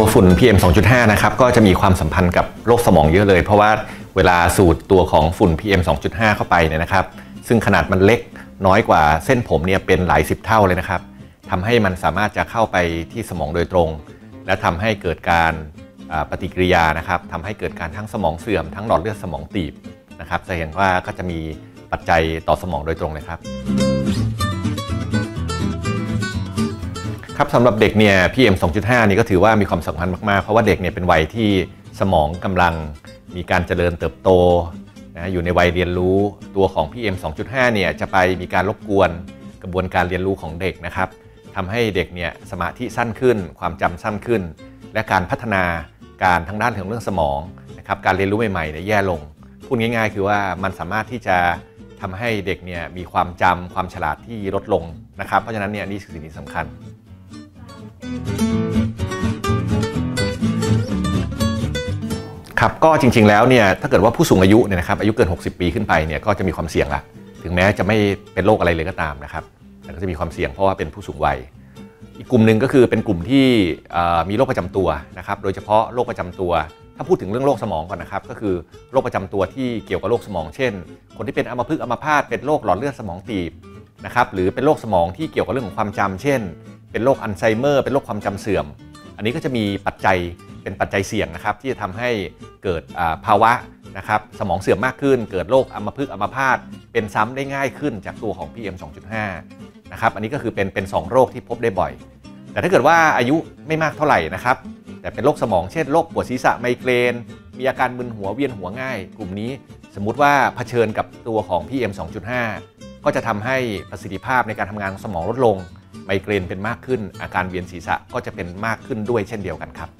ฝุ่น PM 2.5 นะครับก็จะมีความสัมพันธ์กับโรคสมองเยอะเลยเพราะว่าเวลาสูดตัวของฝุ่น PM 2.5 เข้าไปเนี่ยนะครับซึ่งขนาดมันเล็กน้อยกว่าเส้นผมเนี่ยเป็นหลาย10 เท่าเลยนะครับทำให้มันสามารถจะเข้าไปที่สมองโดยตรงและทำให้เกิดการปฏิกิริยานะครับทำให้เกิดการทั้งสมองเสื่อมทั้งหลอดเลือดสมองตีบนะครับจะเห็นว่าก็จะมีปัจจัยต่อสมองโดยตรงเลยครับครับสำหรับเด็กเนี่ย PM 2.5 นี่ก็ถือว่ามีความสำคัญมากๆเพราะว่าเด็กเนี่ยเป็นวัยที่สมองกำลังมีการเจริญเติบโตนะอยู่ในวัยเรียนรู้ตัวของ PM 2.5 เนี่ยจะไปมีการรบกวนกระบวนการเรียนรู้ของเด็กนะครับทำให้เด็กเนี่ยสมาธิสั้นขึ้นความจำสั้นขึ้นและการพัฒนาการทางด้านของเรื่องสมองนะครับการเรียนรู้ใหม่ๆเนี่ยแย่ลงพูดง่ายๆคือว่ามันสามารถที่จะทำให้เด็กเนี่ยมีความจำความฉลาดที่ลดลงนะครับเพราะฉะนั้นเนี่ยนี่คือสิ่งที่สำคัญครับก็จริงๆแล้วเนี่ยถ้าเกิดว่าผู้สูงอายุเนี่ยนะครับอายุเกิน60 ปีขึ้นไปเนี่ยก็จะมีความเสี่ยงละถึงแม้จะไม่เป็นโรคอะไรเลยก็ตามนะครับแต่ก็จะมีความเสี่ยงเพราะว่าเป็นผู้สูงวัยอีกกลุ่มหนึ่งก็คือเป็นกลุ่มที่มีโรคประจำตัวนะครับโดยเฉพาะโรคประจำตัวถ้าพูดถึงเรื่องโรคสมองก่อนนะครับก็คือโรคประจำตัวที่เกี่ยวกับโรคสมองเช่นคนที่เป็นอัมพฤกษ์อัมพาตเป็นโรคหลอดเลือดสมองตีบนะครับหรือเป็นโรคสมองที่เกี่ยวกับเรื่องของความจำเช่นเป็นโรคอัลไซเมอร์เป็นโรคความจำเสื่อมอันนี้ก็จะมีปัจจัยเป็นปัจจัยเสี่ยงนะครับที่จะทำให้เกิดภาวะนะครับสมองเสื่อมมากขึ้นเกิดโรคอัมพฤกษ์อัมพาตเป็นซ้ำได้ง่ายขึ้นจากตัวของ PM 2.5 นะครับอันนี้ก็คือเป็น2โรคที่พบได้บ่อยแต่ถ้าเกิดว่าอายุไม่มากเท่าไหร่นะครับแต่เป็นโรคสมองเช่นโรคปวดศีรษะไมเกรนมีอาการมึนหัวเวียนหัวง่ายกลุ่มนี้สมมุติว่าเผชิญกับตัวของ PM 2.5 ก็จะทำให้ประสิทธิภาพในการทำงานของสมองลดลงไมเกรนเป็นมากขึ้นอาการเวียนศีรษะก็จะเป็นมากขึ้นด้วยเช่นเดียวกันครับ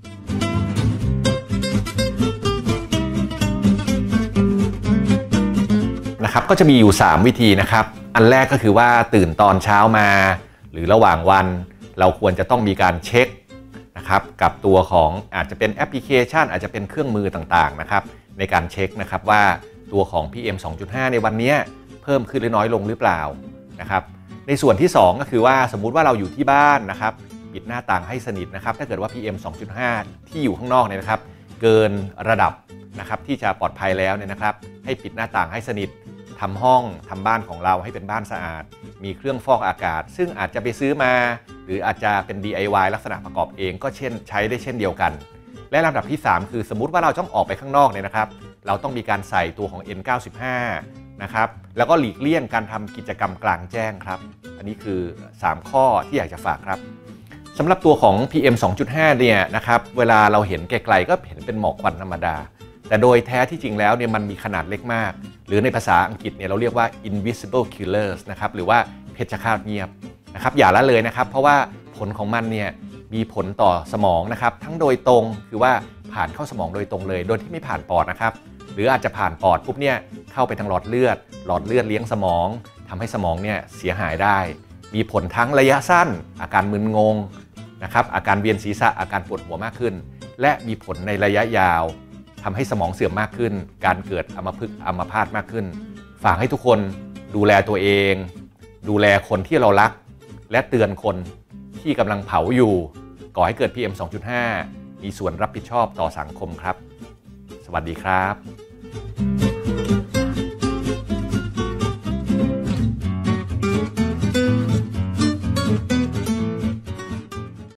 นะครับก็จะมีอยู่3วิธีนะครับอันแรกก็คือว่าตื่นตอนเช้ามาหรือระหว่างวันเราควรจะต้องมีการเช็คนะครับกับตัวของอาจจะเป็นแอปพลิเคชันอาจจะเป็นเครื่องมือต่างๆนะครับในการเช็คนะครับว่าตัวของ PM 2.5 ในวันนี้เพิ่มขึ้นหรือน้อยลงหรือเปล่านะครับในส่วนที่2ก็คือว่าสมมุติว่าเราอยู่ที่บ้านนะครับปิดหน้าต่างให้สนิทนะครับถ้าเกิดว่า PM 2.5 ที่อยู่ข้างนอกเนี่ยนะครับเกินระดับนะครับที่จะปลอดภัยแล้วเนี่ยนะครับให้ปิดหน้าต่างให้สนิททำห้องทำบ้านของเราให้เป็นบ้านสะอาดมีเครื่องฟอกอากาศซึ่งอาจจะไปซื้อมาหรืออาจจะเป็น DIY ลักษณะประกอบเองก็ใช้ได้เช่นเดียวกันและลำดับที่3คือสมมุติว่าเราต้องออกไปข้างนอกเนี่ยนะครับเราต้องมีการใส่ตัวของ N95 นะครับแล้วก็หลีกเลี่ยงการทำกิจกรรมกลางแจ้งครับอันนี้คือ3ข้อที่อยากจะฝากครับสำหรับตัวของ PM 2.5 เนี่ยนะครับเวลาเราเห็นไกลๆก็เห็นเป็นหมอกควันธรรมดาแต่โดยแท้ที่จริงแล้วเนี่ยมันมีขนาดเล็กมากหรือในภาษาอังกฤษเนี่ยเราเรียกว่า invisible killers นะครับหรือว่าเพชฌฆาตเงียบนะครับอย่าละเลยนะครับเพราะว่าผลของมันเนี่ยมีผลต่อสมองนะครับทั้งโดยตรงคือว่าผ่านเข้าสมองโดยตรงเลยโดยที่ไม่ผ่านปอดนะครับหรืออาจจะผ่านปอดปุ๊บเนี่ยเข้าไปทางหลอดเลือดเลี้ยงสมองทำให้สมองเนี่ยเสียหายได้มีผลทั้งระยะสั้นอาการมึนงงนะครับอาการเวียนศีรษะอาการปวดหัวมากขึ้นและมีผลในระยะยาวทำให้สมองเสื่อมมากขึ้นการเกิดอัมพฤกษ์อัมพาตมากขึ้นฝากให้ทุกคนดูแลตัวเองดูแลคนที่เรารักและเตือนคนที่กำลังเผาอยู่ก่อให้เกิด PM 2.5 มีส่วนรับผิดชอบต่อสังคมครับสวัสดีครับ